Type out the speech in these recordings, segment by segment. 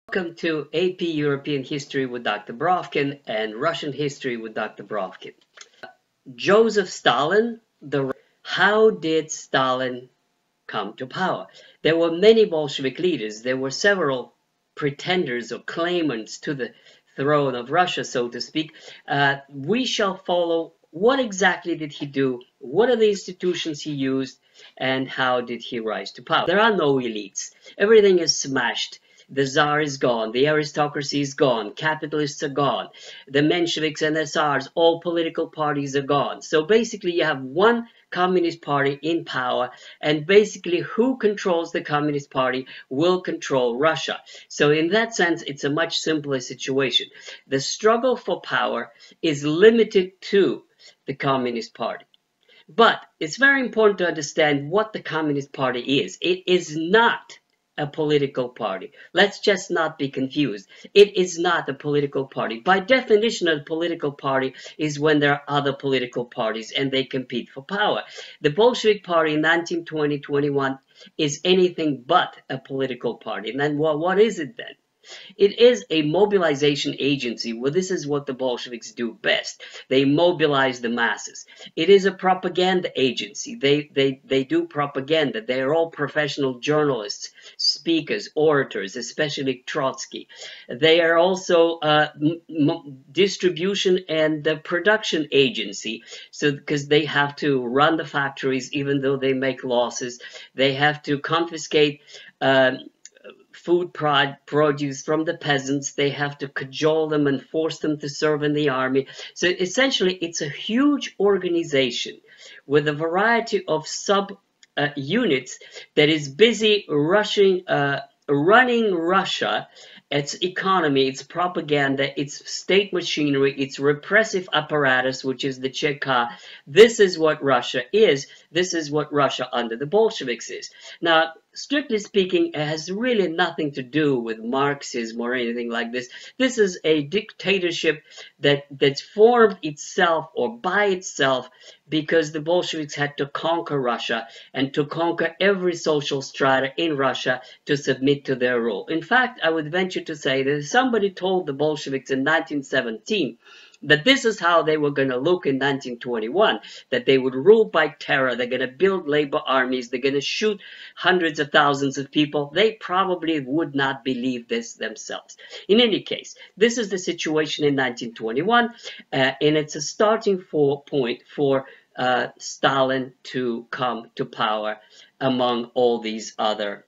Welcome to AP European History with Dr. Brovkin and Russian History with Dr. Brovkin. Joseph Stalin, how did Stalin come to power? There were many Bolshevik leaders. There were several pretenders or claimants to the throne of Russia, so to speak. We shall follow what exactly did he do, what are the institutions he used, and how did he rise to power. There are no elites. Everything is smashed. The Tsar is gone, the aristocracy is gone, capitalists are gone, the Mensheviks and the Tsars, all political parties are gone. So basically you have one Communist Party in power, and basically who controls the Communist Party will control Russia. So in that sense, it's a much simpler situation. The struggle for power is limited to the Communist Party. But it's very important to understand what the Communist Party is. It is not a political party. Let's just not be confused. It is not a political party. By definition, a political party is when there are other political parties and they compete for power. The Bolshevik Party in 1920-21 is anything but a political party. And then what is it then? It is a mobilization agency. Well, this is what the Bolsheviks do best. They mobilize the masses. It is a propaganda agency. They do propaganda. They are all professional journalists, speakers, orators, especially Trotsky. They are also distribution and production agency. So because they have to run the factories even though they make losses. They have to confiscate food produce from the peasants. They have to cajole them and force them to serve in the army. So essentially, it's a huge organization with a variety of sub units that is busy running Russia, its economy, its propaganda, its state machinery, its repressive apparatus, which is the Cheka. This is what Russia is. This is what Russia under the Bolsheviks is. Now, strictly speaking, it has really nothing to do with Marxism or anything like this. This is a dictatorship that's formed itself or by itself because the Bolsheviks had to conquer Russia and to conquer every social strata in Russia to submit to their rule. In fact, I would venture to say that if somebody told the Bolsheviks in 1917 that this is how they were going to look in 1921, that they would rule by terror, they're going to build labor armies, they're going to shoot hundreds of thousands of people, they probably would not believe this themselves. In any case, this is the situation in 1921, and it's a starting point for Stalin to come to power among all these other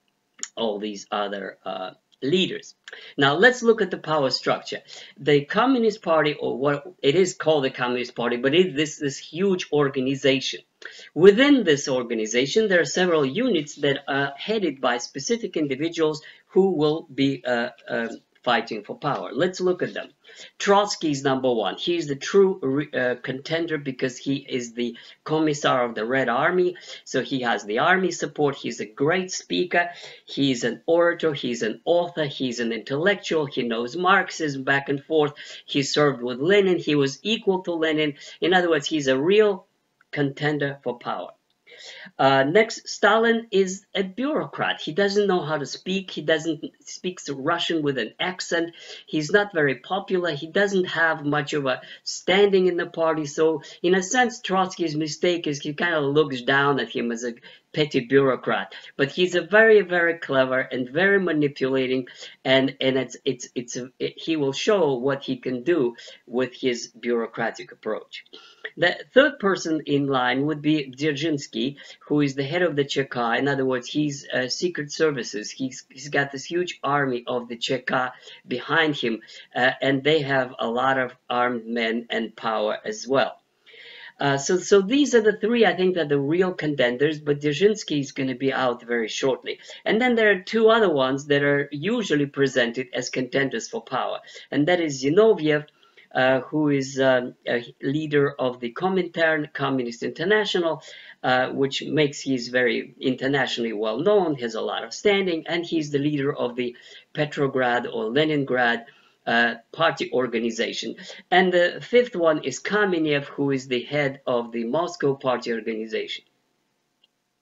leaders. Now let's look at the power structure. The Communist Party, or what it is called the Communist Party, but it is this huge organization. Within this organization, there are several units that are headed by specific individuals who will be fighting for power. Let's look at them. Trotsky is number one. He's the true contender because he is the commissar of the Red Army. So he has the army support. He's a great speaker. He's an orator. He's an author. He's an intellectual. He knows Marxism back and forth. He served with Lenin. He was equal to Lenin. In other words, he's a real contender for power. Next, Stalin is a bureaucrat. He doesn't know how to speak. He speaks Russian with an accent. He's not very popular. He doesn't have much of a standing in the party. So in a sense, Trotsky's mistake is he kind of looks down at him as a petty bureaucrat. But he's a very, very clever and very manipulating, and he will show what he can do with his bureaucratic approach. The third person in line would be Dzerzhinsky, who is the head of the Cheka. In other words, he's secret services. He's got this huge army of the Cheka behind him, and they have a lot of armed men and power as well. So these are the three, I think, that are the real contenders, but Dzerzhinsky is going to be out very shortly. And then there are two other ones that are usually presented as contenders for power, and that is Zinoviev, who is a leader of the Comintern, Communist International, which makes he's very internationally well known, has a lot of standing, and he's the leader of the Petrograd or Leningrad party organization. And the fifth one is Kamenev, who is the head of the Moscow party organization.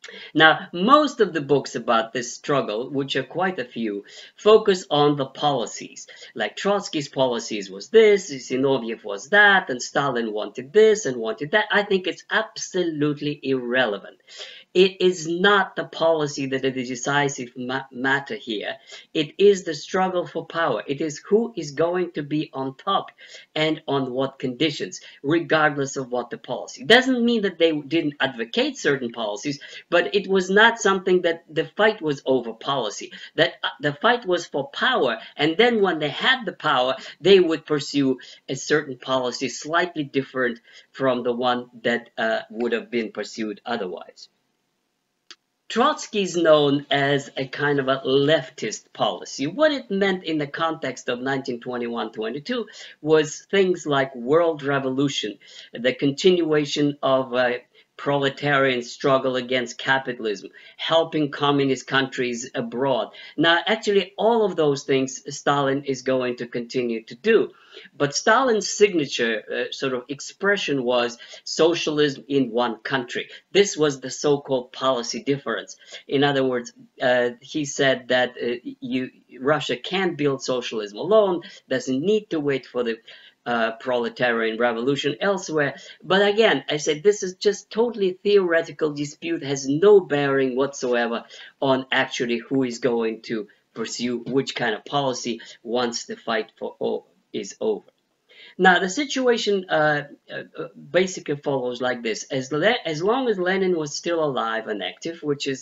Now, most of the books about this struggle, which are quite a few, focus on the policies. Like Trotsky's policies was this, Zinoviev was that, and Stalin wanted this and wanted that. I think it's absolutely irrelevant. It is not the policy that is the decisive matter here. It is the struggle for power. It is who is going to be on top and on what conditions, regardless of what the policy. Doesn't mean that they didn't advocate certain policies, but it was not something that the fight was over policy. That the fight was for power, and then when they had the power, they would pursue a certain policy slightly different from the one that would have been pursued otherwise. Trotsky is known as a kind of a leftist policy. What it meant in the context of 1921-22 was things like world revolution, the continuation of a proletarian struggle against capitalism, helping communist countries abroad. Now, actually, all of those things Stalin is going to continue to do. But Stalin's signature sort of expression was socialism in one country. This was the so-called policy difference. In other words, he said that Russia can't build socialism alone, doesn't need to wait for the proletarian revolution elsewhere. But again, I said this is just totally theoretical dispute, has no bearing whatsoever on actually who is going to pursue which kind of policy once the fight for is over. Now, the situation basically follows like this. As long as Lenin was still alive and active, which is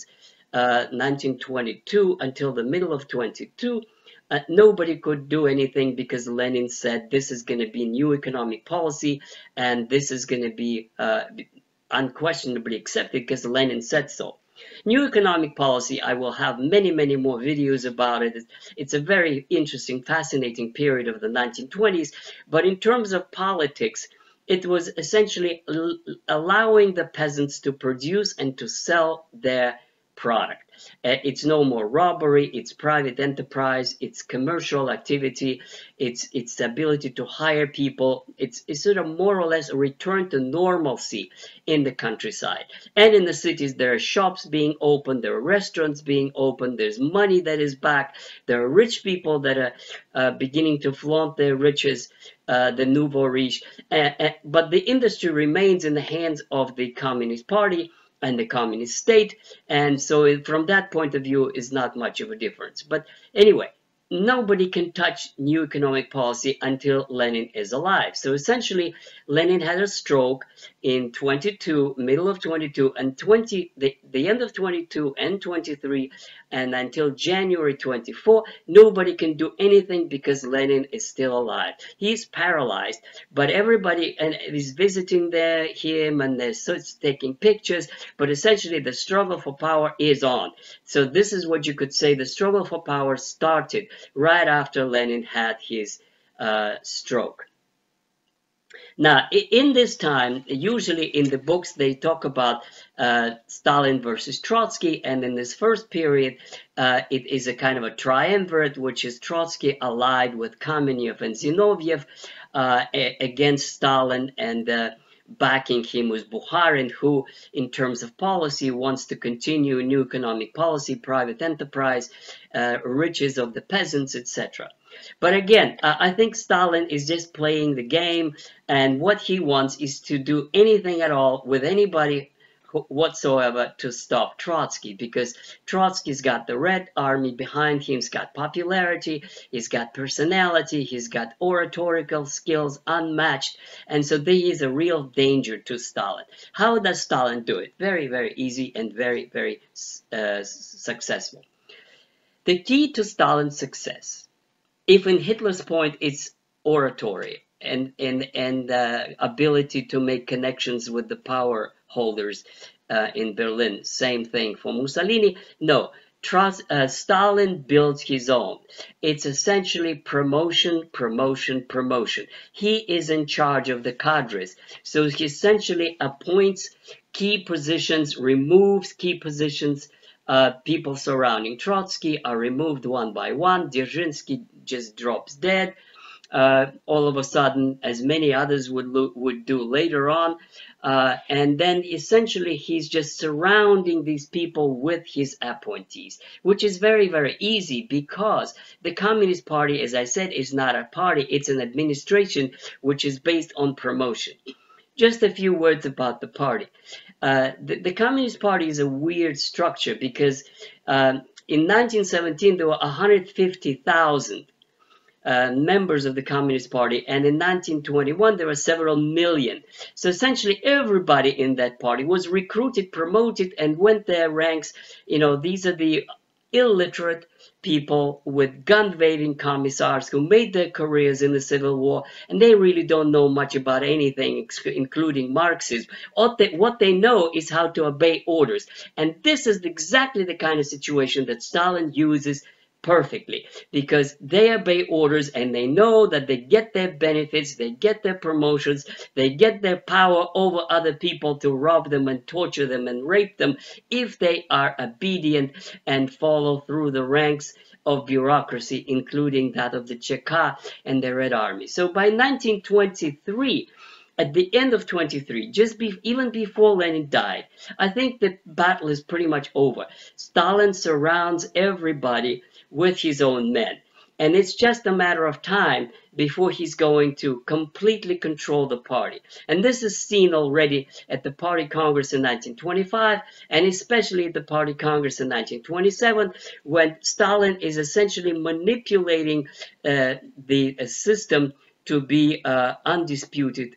1922 until the middle of 22, nobody could do anything because Lenin said this is going to be new economic policy and this is going to be unquestionably accepted because Lenin said so. New economic policy, I will have many, many more videos about it. It's a very interesting, fascinating period of the 1920s. But in terms of politics, it was essentially allowing the peasants to produce and to sell their product. It's no more robbery, it's private enterprise, it's commercial activity, it's ability to hire people, it's sort of more or less a return to normalcy in the countryside. And in the cities, there are shops being opened, there are restaurants being opened, there's money that is back, there are rich people that are beginning to flaunt their riches, the nouveau riche, but the industry remains in the hands of the Communist Party and the communist state, and so from that point of view is not much of a difference. But anyway, nobody can touch new economic policy until Lenin is alive. So essentially, Lenin had a stroke in 22, middle of 22, and the end of 22 and 23, and until January 24, nobody can do anything because Lenin is still alive. He's paralyzed, but everybody is visiting him and they're taking pictures, but essentially the struggle for power is on. So this is what you could say, the struggle for power started right after Lenin had his stroke. Now, in this time, usually in the books, they talk about Stalin versus Trotsky, and in this first period, it is a kind of a triumvirate, which is Trotsky allied with Kamenev and Zinoviev against Stalin, and backing him was Bukharin, who, in terms of policy, wants to continue new economic policy, private enterprise, riches of the peasants, etc. But again, I think Stalin is just playing the game, and what he wants is to do anything at all with anybody whatsoever to stop Trotsky, because Trotsky's got the Red Army behind him, he's got popularity, he's got personality, he's got oratorical skills unmatched, and so he is a real danger to Stalin. How does Stalin do it? Very, very easy and very, very successful. The key to Stalin's success, if in Hitler's point it's oratory and ability to make connections with the power holders in Berlin, same thing for Mussolini. No, Stalin builds his own. It's essentially promotion, promotion, promotion. He is in charge of the cadres. So he essentially appoints key positions, removes key positions. People surrounding Trotsky are removed one by one. Dzerzhinsky just drops dead. All of a sudden, as many others would do later on, And then essentially he's just surrounding these people with his appointees, which is very, very easy because the Communist Party, as I said, is not a party, it's an administration which is based on promotion. Just a few words about the party. The Communist Party is a weird structure because in 1917 there were 150,000 members of the Communist Party, and in 1921 there were several million. So essentially everybody in that party was recruited, promoted, and went their ranks. You know, these are the illiterate people with gun-waving commissars who made their careers in the Civil War, and they really don't know much about anything, including Marxism. What they know is how to obey orders, and this is exactly the kind of situation that Stalin uses perfectly, because they obey orders and they know that they get their benefits, they get their promotions, they get their power over other people to rob them and torture them and rape them if they are obedient and follow through the ranks of bureaucracy, including that of the Cheka and the Red Army. So by 1923, at the end of 23, even before Lenin died, I think the battle is pretty much over. Stalin surrounds everybody with his own men. And it's just a matter of time before he's going to completely control the party. And this is seen already at the Party Congress in 1925, and especially at the Party Congress in 1927, when Stalin is essentially manipulating the system to be undisputed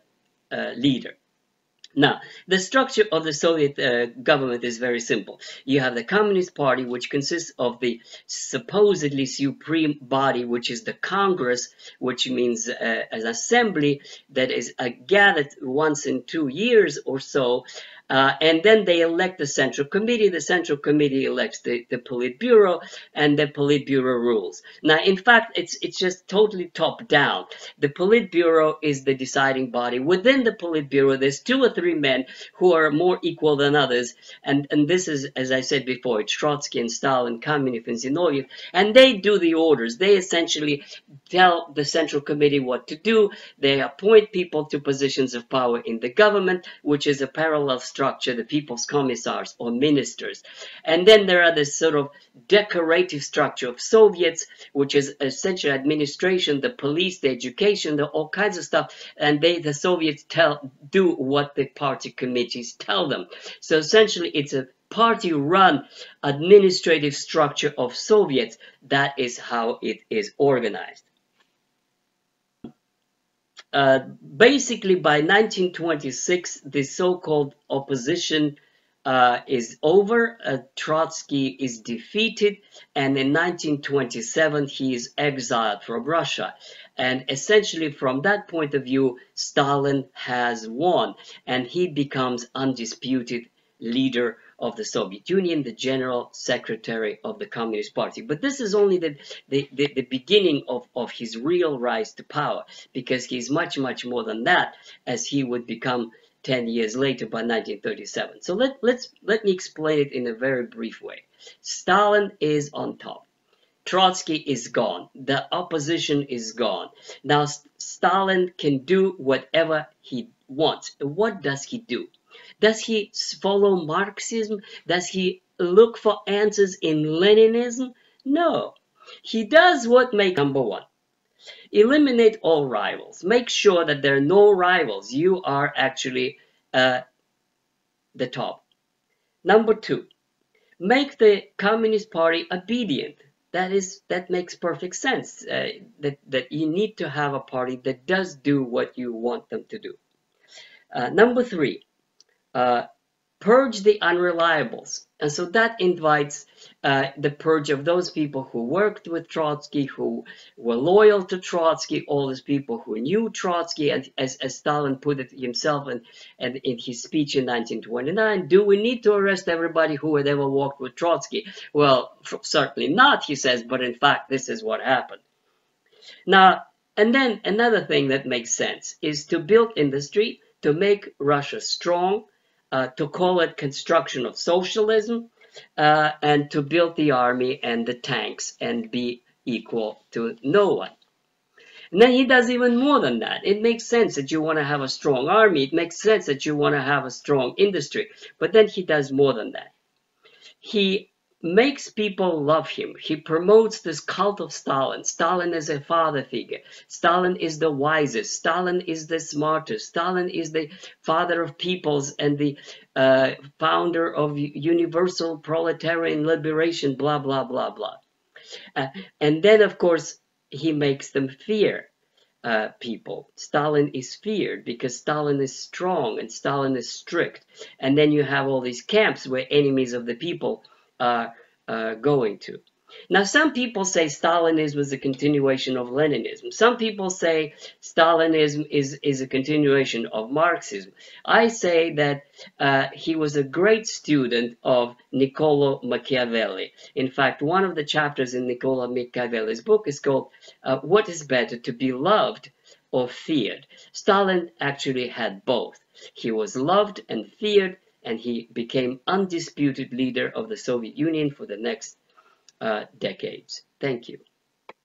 leader. Now, the structure of the Soviet government is very simple. You have the Communist Party, which consists of the supposedly supreme body, which is the Congress, which means an assembly that is gathered once in 2 years or so. And then they elect the Central Committee. The Central Committee elects the Politburo, and the Politburo rules. Now, in fact, it's just totally top-down. The Politburo is the deciding body. Within the Politburo, there's 2 or 3 men who are more equal than others. And this is, as I said before, it's Trotsky and Stalin, Kamenev and Zinoviev. And they do the orders. They essentially tell the Central Committee what to do. They appoint people to positions of power in the government, which is a parallel structure, the people's commissars or ministers. And then there are this sort of decorative structure of Soviets, which is essentially administration, the police, the education, all kinds of stuff. And the Soviets do what the party committees tell them. So essentially it's a party-run administrative structure of Soviets. That is how it is organized. Basically, by 1926, the so-called opposition is over. Trotsky is defeated, and in 1927, he is exiled from Russia. And essentially, from that point of view, Stalin has won, and he becomes undisputed leader of the Soviet Union, the General Secretary of the Communist Party. But this is only the beginning of his real rise to power, because he's much, much more than that, as he would become 10 years later by 1937. So let me explain it in a very brief way. Stalin is on top. Trotsky is gone. The opposition is gone. Now Stalin can do whatever he wants. What does he do? Does he follow Marxism? Does he look for answers in Leninism? No. He does what makes number 1. Eliminate all rivals. Make sure that there are no rivals. You are actually the top. Number 2. Make the Communist Party obedient. That makes perfect sense. That you need to have a party that does do what you want them to do. Number 3. Purge the unreliables. And so that invites the purge of those people who worked with Trotsky, who were loyal to Trotsky, all those people who knew Trotsky, and as Stalin put it himself and in his speech in 1929, do we need to arrest everybody who had ever walked with Trotsky? Well, certainly not, he says, but in fact, this is what happened. Now, and then another thing that makes sense is to build industry, to make Russia strong, to call it construction of socialism, and to build the army and the tanks and be equal to no one. And then he does even more than that. It makes sense that you want to have a strong army. It makes sense that you want to have a strong industry. But then he does more than that. He makes people love him. He promotes this cult of Stalin. Stalin is a father figure. Stalin is the wisest. Stalin is the smartest. Stalin is the father of peoples and the founder of universal proletarian liberation, blah, blah, blah, blah. And then, of course, he makes them fear people. Stalin is feared because Stalin is strong and Stalin is strict. And then you have all these camps where enemies of the people are going to. Now, some people say Stalinism is a continuation of Leninism. Some people say Stalinism is a continuation of Marxism. I say that he was a great student of Niccolo Machiavelli. In fact, one of the chapters in Niccolo Machiavelli's book is called What is Better, to be Loved or Feared? Stalin actually had both. He was loved and feared, and he became undisputed leader of the Soviet Union for the next decades. Thank you.